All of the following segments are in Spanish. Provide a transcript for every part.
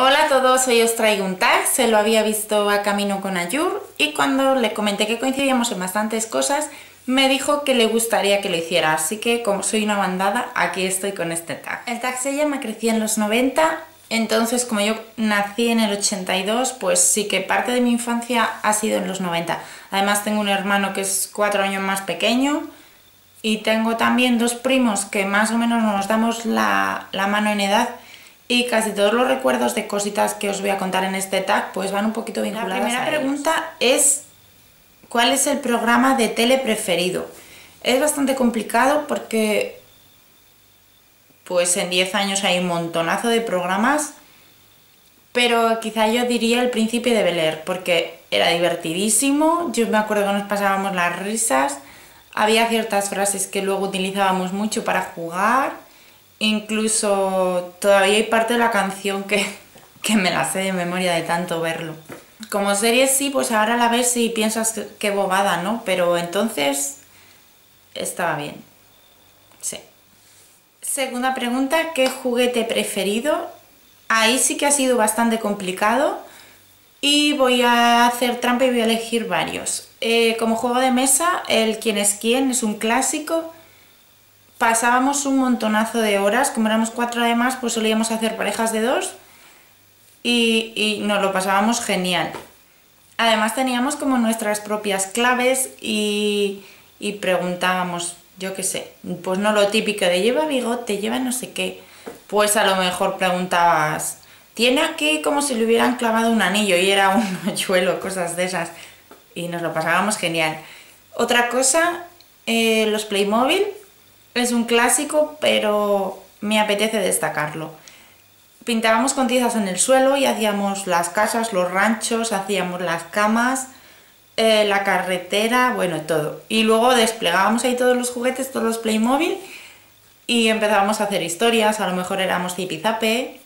Hola a todos, hoy os traigo un tag, se lo había visto a Camino con Ayur y cuando le comenté que coincidíamos en bastantes cosas, me dijo que le gustaría que lo hiciera, así que como soy una bandada, aquí estoy con este tag. El tag se llama Crecí en los 90, entonces como yo nací en el 82, pues sí que parte de mi infancia ha sido en los 90. Además tengo un hermano que es 4 años más pequeño y tengo también dos primos que más o menos nos damos la mano en edad. Y casi todos los recuerdos de cositas que os voy a contar en este tag pues van un poquito vinculadas a ellos. La primera pregunta es ¿cuál es el programa de tele preferido? Es bastante complicado porque pues en 10 años hay un montonazo de programas, pero quizá yo diría El Príncipe de Bel-Air porque era divertidísimo, yo me acuerdo que nos pasábamos las risas, había ciertas frases que luego utilizábamos mucho para jugar. Incluso todavía hay parte de la canción que me la sé de memoria de tanto verlo. Como serie sí, pues ahora la ves y piensas que bobada, ¿no? Pero entonces estaba bien. Sí. Segunda pregunta, ¿qué juguete preferido? Ahí sí que ha sido bastante complicado y voy a hacer trampa y voy a elegir varios. Como juego de mesa, el Quién es quién es un clásico. Pasábamos un montonazo de horas, como éramos 4 además, pues solíamos hacer parejas de 2 y nos lo pasábamos genial. Además teníamos como nuestras propias claves y preguntábamos, yo qué sé, pues no lo típico de lleva bigote, lleva no sé qué, pues a lo mejor preguntabas, tiene aquí como si le hubieran clavado un anillo y era un hoyuelo, cosas de esas, y nos lo pasábamos genial. Otra cosa, los Playmobil. Es un clásico, pero me apetece destacarlo. Pintábamos con tizas en el suelo y hacíamos las casas, los ranchos, hacíamos las camas, la carretera, bueno, todo. Y luego desplegábamos ahí todos los juguetes, todos los Playmobil y empezábamos a hacer historias, a lo mejor éramos Zipizape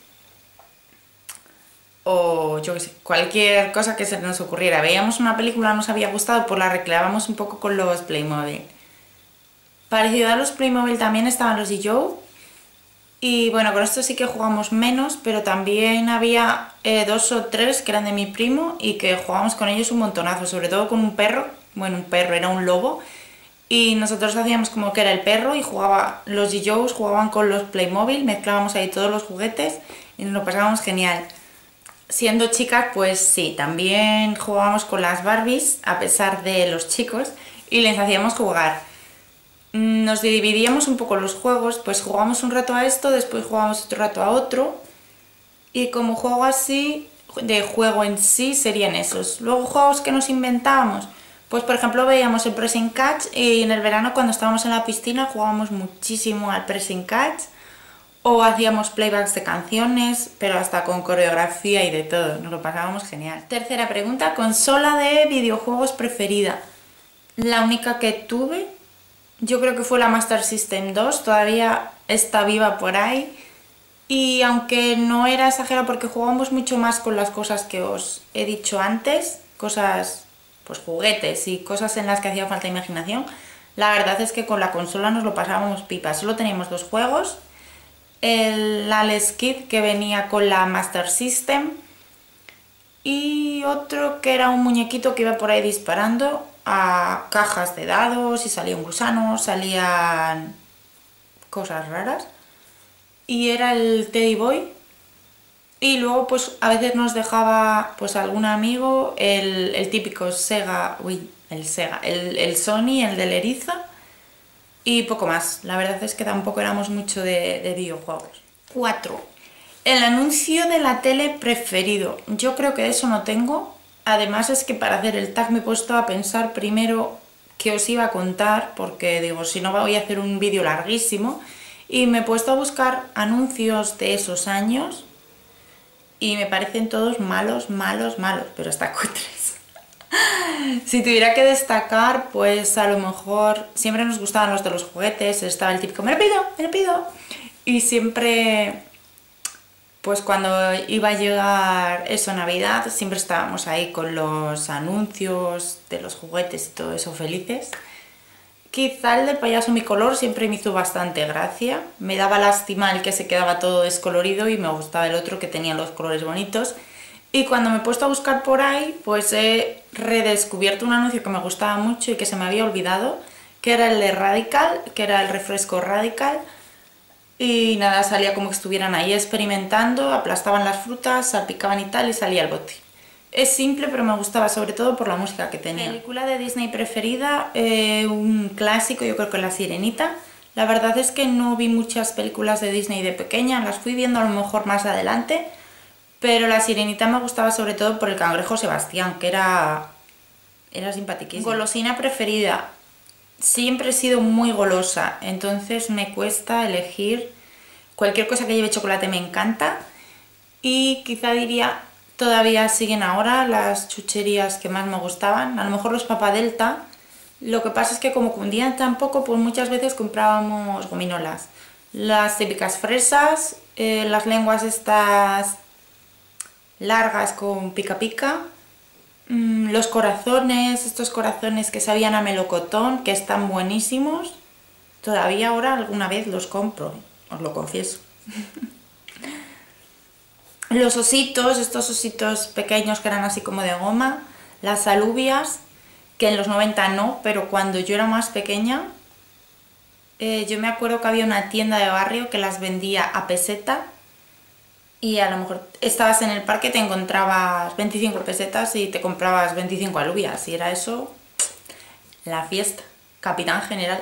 o yo qué sé, cualquier cosa que se nos ocurriera. Veíamos una película, nos había gustado, pues la recreábamos un poco con los Playmobil. Parecido a los Playmobil también estaban los Joe y bueno, con esto sí que jugamos menos, pero también había 2 o 3 que eran de mi primo y que jugábamos con ellos un montonazo, sobre todo con un perro, bueno, un perro, era un lobo y nosotros hacíamos como que era el perro y los Joes jugaban con los Playmobil, mezclábamos ahí todos los juguetes y nos lo pasábamos genial. Siendo chicas, pues sí, también jugábamos con las Barbies a pesar de los chicos y les hacíamos jugar. Nos dividíamos un poco los juegos, pues jugamos un rato a esto, después jugamos otro rato a otro y como juego así, de juego en sí serían esos. Luego juegos que nos inventábamos, pues por ejemplo veíamos el pressing catch y en el verano cuando estábamos en la piscina jugábamos muchísimo al pressing catch o hacíamos playbacks de canciones, pero hasta con coreografía y de todo, nos lo pasábamos genial. Tercera pregunta, consola de videojuegos preferida. La única que tuve yo creo que fue la Master System 2, todavía está viva por ahí y aunque no era exagerado porque jugábamos mucho más con las cosas que os he dicho antes, cosas pues juguetes y cosas en las que hacía falta imaginación, la verdad es que con la consola nos lo pasábamos pipa. Solo teníamos 2 juegos, el Alex Kidd que venía con la Master System y otro que era un muñequito que iba por ahí disparando a cajas de dados y salía un gusano, salían cosas raras y era el Teddy Boy y luego pues a veces nos dejaba pues algún amigo el típico Sega, el Sony, el del erizo y poco más. La verdad es que tampoco éramos mucho de videojuegos. 4. El anuncio de la tele preferido. Yo creo que de eso no tengo. Además es que para hacer el tag me he puesto a pensar primero qué os iba a contar, porque digo, si no voy a hacer un vídeo larguísimo, y me he puesto a buscar anuncios de esos años y me parecen todos malos, malos, malos, pero hasta cutres. Si tuviera que destacar, pues a lo mejor siempre nos gustaban los de los juguetes, estaba el típico, me lo pido, y siempre... Pues cuando iba a llegar eso, Navidad, siempre estábamos ahí con los anuncios de los juguetes y todo eso felices. Quizá el del payaso mi color siempre me hizo bastante gracia. Me daba lástima el que se quedaba todo descolorido y me gustaba el otro que tenía los colores bonitos. Y cuando me he puesto a buscar por ahí, pues he redescubierto un anuncio que me gustaba mucho y que se me había olvidado, que era el de Radical, que era el refresco Radical. Y nada, salía como que estuvieran ahí experimentando, aplastaban las frutas, salpicaban y tal, y salía el bote. Es simple, pero me gustaba sobre todo por la música que tenía. Película de Disney preferida, un clásico, yo creo que La Sirenita. La verdad es que no vi muchas películas de Disney de pequeña, las fui viendo a lo mejor más adelante, pero La Sirenita me gustaba sobre todo por el cangrejo Sebastián, que era simpaticísimo. Golosina preferida, siempre he sido muy golosa, entonces me cuesta elegir. Cualquier cosa que lleve chocolate me encanta, y quizá diría, todavía siguen ahora las chucherías que más me gustaban, a lo mejor los Papa Delta. Lo que pasa es que como cundían tan poco, pues muchas veces comprábamos gominolas. Las típicas fresas, las lenguas estas largas con pica pica, los corazones, estos corazones que sabían a melocotón, que están buenísimos. Todavía ahora alguna vez los compro, os lo confieso. Los ositos, estos ositos pequeños que eran así como de goma, las alubias, que en los 90 no, pero cuando yo era más pequeña, yo me acuerdo que había una tienda de barrio que las vendía a peseta, y a lo mejor estabas en el parque, te encontrabas 25 pesetas y te comprabas 25 alubias, y era eso, la fiesta, capitán general.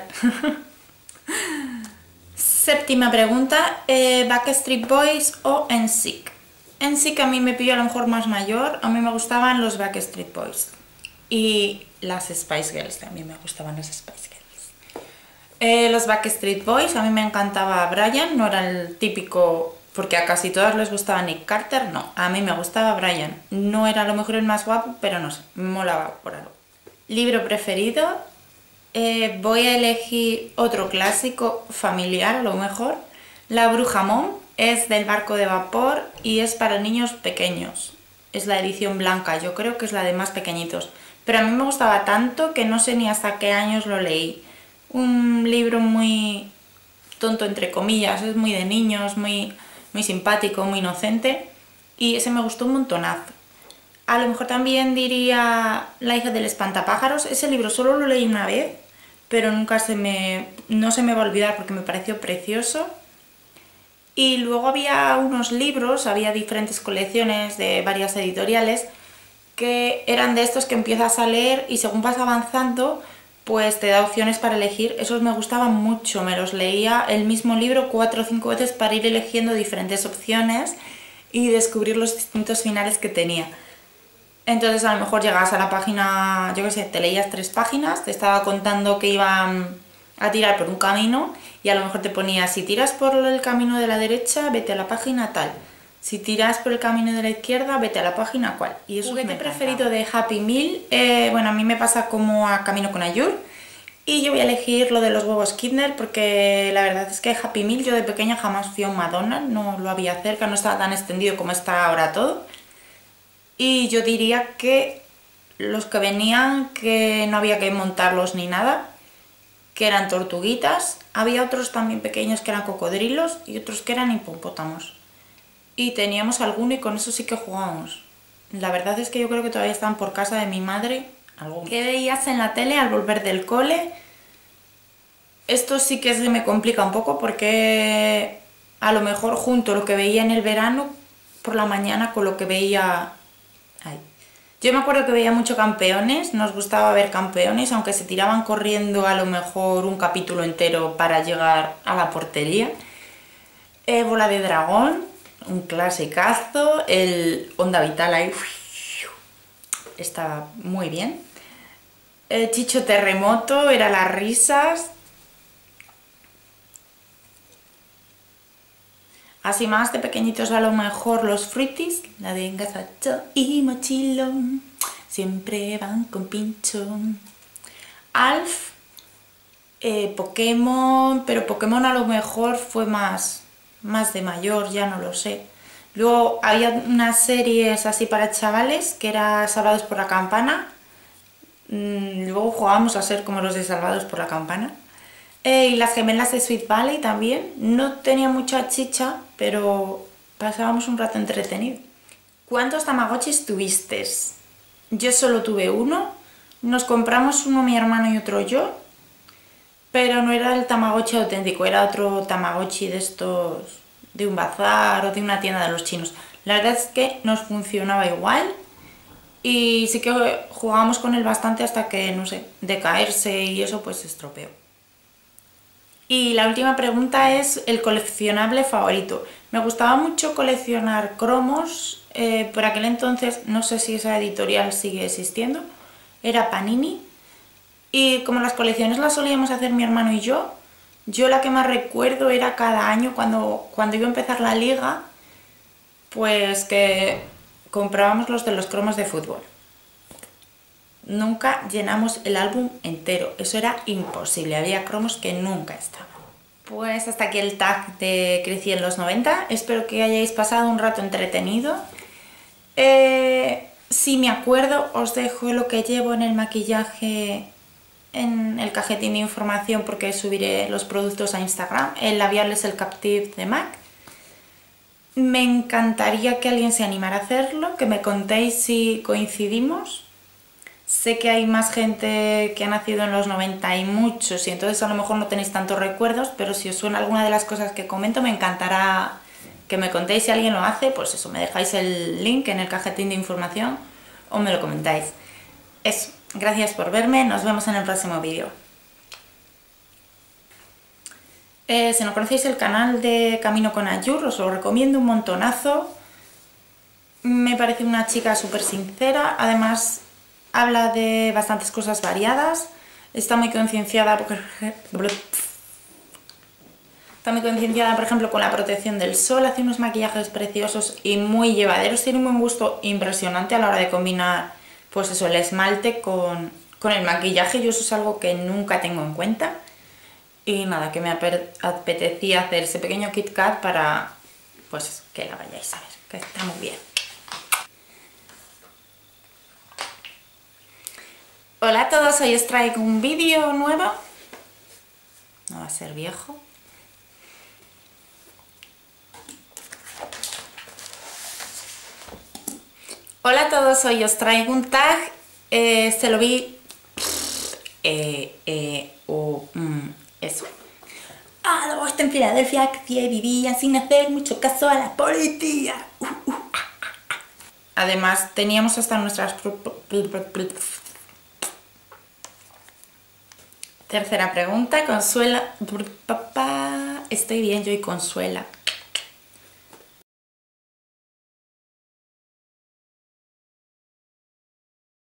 Séptima pregunta, Backstreet Boys o NSYNC. NSYNC a mí me pilló a lo mejor más mayor, a mí me gustaban los Backstreet Boys. Y las Spice Girls, también me gustaban las Spice Girls. Los Backstreet Boys, a mí me encantaba Brian, no era el típico, porque a casi todas les gustaba Nick Carter, no, a mí me gustaba Brian. No era a lo mejor el más guapo, pero no sé, me molaba por algo. Libro preferido, voy a elegir otro clásico familiar a lo mejor. La Bruja Mom, es del barco de vapor y es para niños pequeños. Es la edición blanca, yo creo que es la de más pequeñitos. Pero a mí me gustaba tanto que no sé ni hasta qué años lo leí. Un libro muy tonto entre comillas, es muy de niños, muy simpático, muy inocente, y ese me gustó un montonazo. A lo mejor también diría La hija del espantapájaros. Ese libro solo lo leí una vez, pero nunca no se me va a olvidar porque me pareció precioso. Y luego había unos libros, había diferentes colecciones de varias editoriales que eran de estos que empiezas a leer y según vas avanzando pues te da opciones para elegir. Esos me gustaban mucho, me los leía el mismo libro 4 o 5 veces para ir eligiendo diferentes opciones y descubrir los distintos finales que tenía. Entonces a lo mejor llegabas a la página, yo qué sé, te leías 3 páginas, te estaba contando que iban a tirar por un camino y a lo mejor te ponía, si tiras por el camino de la derecha, vete a la página tal. Si tiras por el camino de la izquierda, vete a la página cual. Y eso juguete preferido de Happy Meal, bueno, a mí me pasa como a Camino con Ayur. Y yo voy a elegir lo de los huevos Kinder porque la verdad es que Happy Meal yo de pequeña jamás fui a un McDonald's, no lo había cerca, no estaba tan extendido como está ahora todo. Y yo diría que los que venían, que no había que montarlos ni nada, que eran tortuguitas, había otros también pequeños que eran cocodrilos y otros que eran hipopótamos. Y teníamos alguno y con eso sí que jugábamos. La verdad es que yo creo que todavía están por casa de mi madre. Algunos. ¿Qué veías en la tele al volver del cole? Esto sí que se me complica un poco porque a lo mejor junto lo que veía en el verano por la mañana con lo que veía... Ay. Yo me acuerdo que veía mucho Campeones, nos gustaba ver Campeones, aunque se tiraban corriendo a lo mejor un capítulo entero para llegar a la portería. Bola de Dragón, un clasicazo, el Onda Vital ahí estaba muy bien. Chicho Terremoto, era las risas. Así más de pequeñitos a lo mejor los Fruities, la de Gazacho y Mochilón, siempre van con pincho. Alf, Pokémon, pero Pokémon a lo mejor fue más de mayor, ya no lo sé. Luego había unas series así para chavales, que era Salvados por la Campana, Luego jugábamos a ser como los de Salvados por la Campana. Y las gemelas de Sweet Valley también. No tenía mucha chicha, pero pasábamos un rato entretenido. ¿Cuántos Tamagotchis tuviste? Yo solo tuve uno. Nos compramos uno mi hermano y otro yo. Pero no era el Tamagotchi auténtico, era otro Tamagotchi de estos, de un bazar o de una tienda de los chinos. La verdad es que nos funcionaba igual y sí que jugábamos con él bastante hasta que, no sé, de caerse y eso pues se estropeó. Y la última pregunta es el coleccionable favorito. Me gustaba mucho coleccionar cromos, por aquel entonces, no sé si esa editorial sigue existiendo, era Panini. Y como las colecciones las solíamos hacer mi hermano y yo la que más recuerdo era cada año cuando iba a empezar la liga, pues que comprábamos los de los cromos de fútbol. Nunca llenamos el álbum entero, eso era imposible, había cromos que nunca estaban. Pues hasta aquí el tag de Crecí en los 90, espero que hayáis pasado un rato entretenido. Si me acuerdo, os dejo lo que llevo en el maquillaje en el cajetín de información porque subiré los productos a Instagram. El labial es el Captive de MAC. Me encantaría que alguien se animara a hacerlo, que me contéis si coincidimos. Sé que hay más gente que ha nacido en los 90 y muchos, y entonces a lo mejor no tenéis tantos recuerdos, pero si os suena alguna de las cosas que comento, me encantará que me contéis si alguien lo hace. Pues eso, me dejáis el link en el cajetín de información o me lo comentáis. Eso. Gracias por verme, nos vemos en el próximo vídeo. Si no conocéis el canal de Camino con Ayur, os lo recomiendo un montonazo. Me parece una chica súper sincera, además habla de bastantes cosas variadas. Está muy concienciada, por ejemplo, con la protección del sol, hace unos maquillajes preciosos y muy llevaderos. Tiene un buen gusto impresionante a la hora de combinar pues eso, el esmalte con el maquillaje. Yo eso es algo que nunca tengo en cuenta. Y nada, que me apetecía hacer ese pequeño Kit Kat para, pues eso, que la vayáis a ver, que está muy bien. Hola a todos, hoy os traigo un vídeo nuevo. No va a ser viejo. Hola a todos, hoy os traigo un tag, se lo vi, eso. Luego está en Filadelfia, que vivía sin hacer mucho caso a la policía. Además, teníamos hasta nuestras... Tercera pregunta, Consuela... Estoy bien, yo y Consuela.